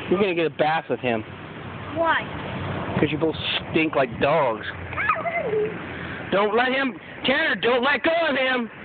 You're gonna get a bath with him. Why? Because you both stink like dogs. Don't let him, Tanner, don't let go of him.